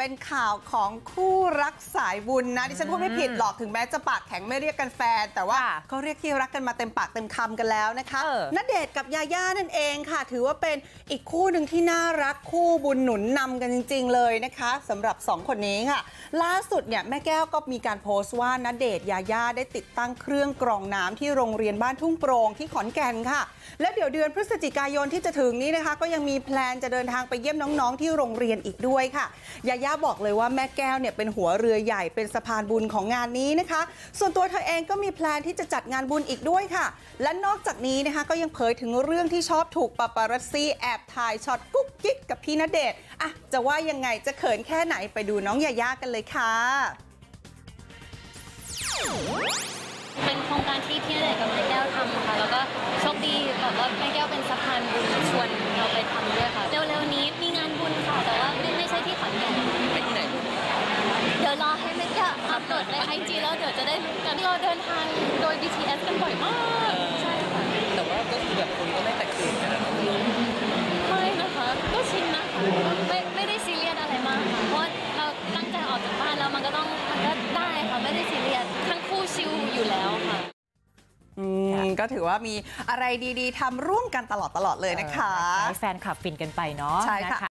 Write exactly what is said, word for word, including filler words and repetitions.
เป็นข่าวของคู่รักสายบุญนะดิฉันพูดไม่ผิดหรอกถึงแม้จะปากแข็งไม่เรียกกันแฟนแต่ว่าเขาเรียกที่รักกันมาเต็มปากเต็มคำกันแล้วนะคะณเดชน์กับยาย่านั่นเองค่ะถือว่าเป็นอีกคู่หนึ่งที่น่ารักคู่บุญหนุนนำกันจริงๆเลยนะคะสำหรับสองคนนี้ค่ะล่าสุดเนี่ยแม่แก้วก็มีการโพสต์ว่าณเดชน์ยาย่าได้ติดตั้งเครื่องกรองน้ำที่โรงเรียนบ้านทุ่งโปร่งที่ขอนแก่นค่ะและเดี๋ยวเดือนพฤศจิกายนที่จะถึงนี้นะคะก็ยังมีแพลนจะเดินทางไปเยี่ยมน้องๆที่โรงเรียนอีกด้วยค่ะยาย่าบอกเลยว่าแม่แก้วเนี่ยเป็นหัวเรือใหญ่เป็นสะพานบุญของงานนี้นะคะส่วนตัวเธอเองก็มีแพลนที่จะจัดงานบุญอีกด้วยค่ะและนอกจากนี้นะคะก็ยังเผยถึงเรื่องที่ชอบถูกปาปารัสซี่แอบถ่ายช็อตกุ๊กกิ๊กกับพี่ณเดชน์อ่ะจะว่ายังไงจะเขินแค่ไหนไปดูน้องยาย่ากันเลยค่ะเป็นโครงการที่พี่ณเดชน์กับแม่แก้วทำค่ะแล้วก็โชคดีแบบว่าแม่แก้วเป็นสะพานบุญชวนเราไปทำด้วยค่ะเร็วๆนี้มีงานบุญค่ะแต่ว่าไม่ไม่ใช่ที่ขอนแก่นไปที่ไหนเดี๋ยวรอให้แม่แก้วอัปโหลดในไอจีแล้วเดี๋ยวจะได้รู้กันเราเดินทางโดย บี ที เอส กันบ่อยมากใช่ค่ะแต่ว่าก็คือแบบคนก็ไม่แตกตื่นกันนะไม่นะคะก็ชินนะคะไม่ไม่ได้ซีเรียสอะไรมากค่ะเพราะเราตั้งใจออกจากบ้านแล้วมันก็ต้องมันก็ได้ค่ะไม่ได้ซีเรียสทั้งคู่ชิลอยู่แล้วค่ะอืมก็ถือว่ามีอะไรดีๆทำร่วมกันตลอดๆเลยนะคะให้แฟนคลับฟินกันไปเนาะใช่ค่ะ